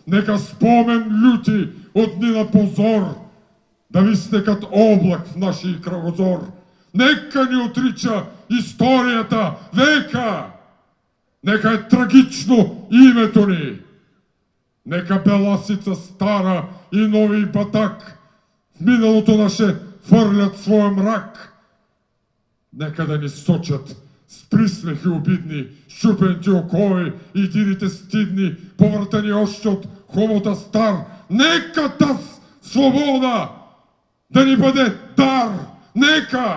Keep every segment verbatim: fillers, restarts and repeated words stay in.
Нека спомен люти от дни на позор да висне кат облак в нашия кръгозор. Нека ни отрича историята века. Нека е трагично името ни. Нека беласица стара и нови батак в миналото наше фърлят своя мрак. Нека да ни сочат с присмехи обидни, щупените окови и дирите стидни, повъртани още от хомота стар. Нека таз свобода да ни бъде дар. Нека!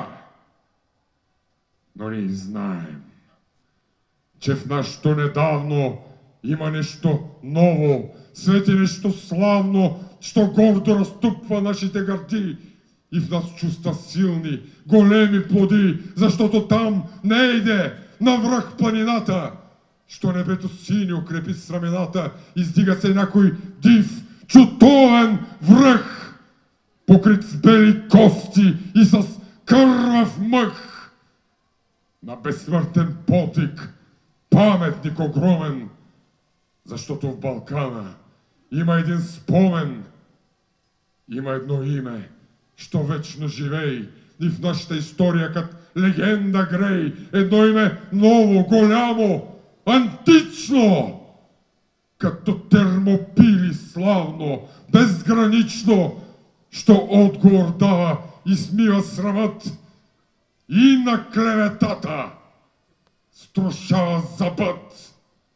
Но ние знаем, че в нашето недавно има нещо ново, свети нещо славно, що гордо разтупва нашите гърди и в нас чувства силни, големи плоди, защото там не иде навръх планината, що небето синьо крепи с рамената, издига се някой див, чутовен връх, покрит с бели кости и с кървав мъх. На безсмъртен подвиг, паметник огромен, защото в Балкана има един спомен, има едно име, що вечно живей и в нашата история като легенда грей, едно име ново, голямо, антично, като термопили славно, безгранично, що отговор дава и смива срамът и на клеветата струшава забът.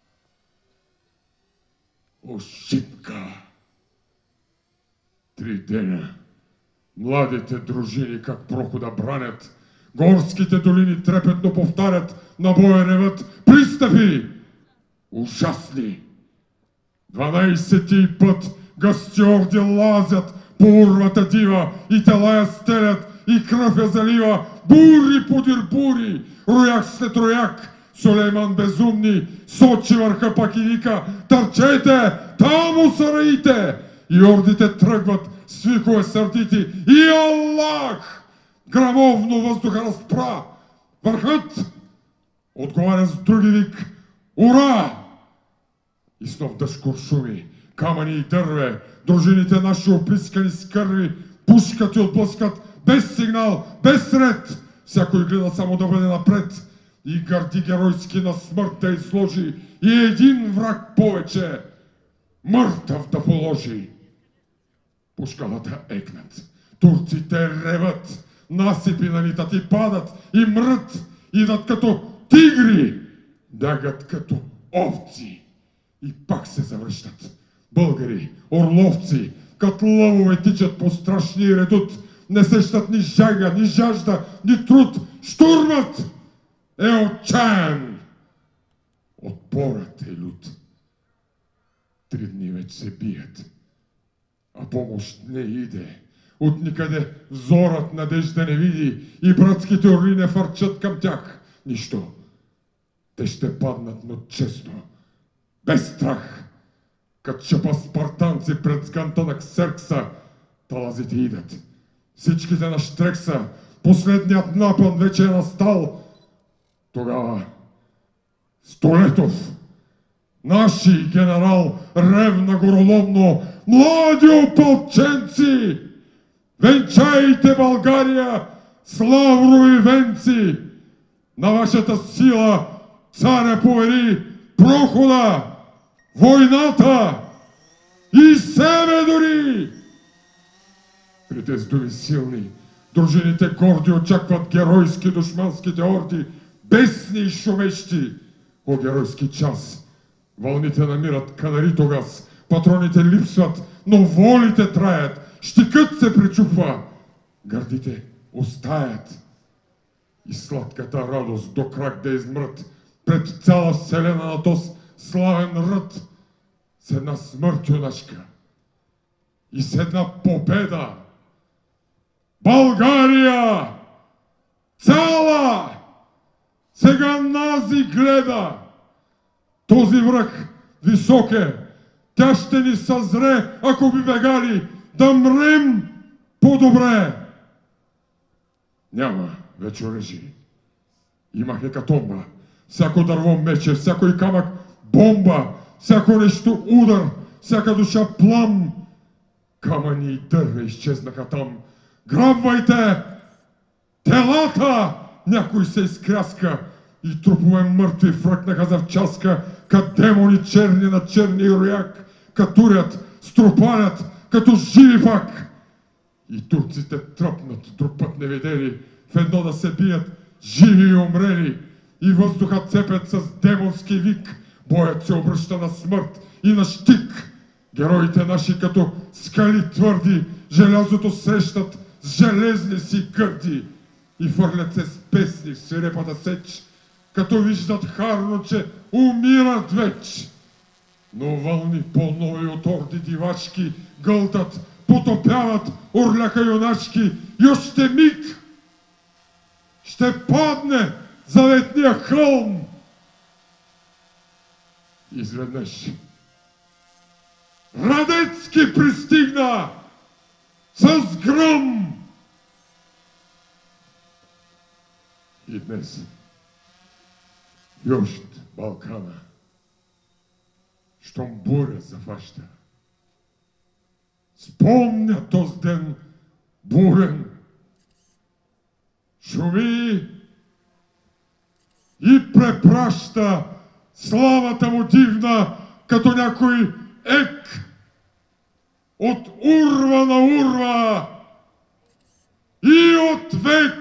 Ошибка. Три деня младите дружини как прохода бранят, горските долини трепетно повтарят, на боя реват пристъпи ужасни. Дванайсети път гастьорди лазят по урвата дива и тела я стелят и кръв я залива, бури подир бури, рояк след рояк, Сулейман безумни сочи върха пак и вика: търчете, таму са раите! И ордите тръгват с викове сърдити и Аллах грамовно въздуха разпра. Върхът отговаря с други вик: ура! И снов дъжд куршуми, камъни и дърве, дружините наши опискани с кърви, пушкат и отблъскат без сигнал, без ред. Всякой гледа само да бъде напред и гърди геройски на смърт да изложи и един враг повече мъртъв да положи. Пушкалата екнат, турците реват, насипи налитат и падат и мрът, идат като тигри, бягат като овци и пак се завръщат. Българи, орловци, като лъвове тичат по страшния редут, не сещат ни жага, ни жажда, ни труд. Штурмът е отчаян, отпорът е лют. Три дни вече се бият, а помощ не иде. От никъде взорът надежда не види и братските орли не фърчат към тях. Нищо. Те ще паднат, но честно, без страх. Като чапа спартанци пред сганта на Ксеркса, талазите идат. Всичките на Штрекса, последният напън вече е настал. Тогава Столетов, наши генерал, ревна гороломно: млади опълченци, венчайте България с лаврови венци! На вашата сила царя повери прохода, войната и себе дори! При тези думи силни, дружините горди очакват геройски душманските орди, бесни и шумещи. О геройски час! Вълните намират канари тогас, патроните липсват, но волите траят, щикът се причупва, гърдите остаят. И сладката радост до крак да измрът пред цяла вселена на този славен ръд с една смърт юнашка и с една победа. България цяла сега нази гледа. Този връх висок е, тя ще ни съзре, ако би бегали, да мрем по-добре. Няма вече оръжие. Има хекатомба. Всяко дърво мече, всякой камък бомба, всяко нещо удар, всяка душа плам. Камъни и дърва изчезнаха там. Грабвайте! Телата! Някой се изкряска и трупове мъртви фръкнаха завчаска, кът демони черни на черни рояк, катурят, струпалят, като живи пак. И турците тръпнат, друг път не видели, в едно да се бият, живи и умрели, и въздуха цепят с демонски вик, боят се обръща на смърт и на щик. Героите наши като скали твърди, желязото срещат с железни си гърди и фърлят се с песни в свирепата сеч, като виждат харно, че умират веч. Но вълни по-нови от орди дивачки гълтат, потопяват орляка юначки и още миг ще падне заветния хълм. Изведнъж Радецки пристигна с гръм. И днес Йощ Балкана, щом буря зафаща, спомня този ден бурен, шуми и препраща славата му дивна, като някой ек от урва на урва и от век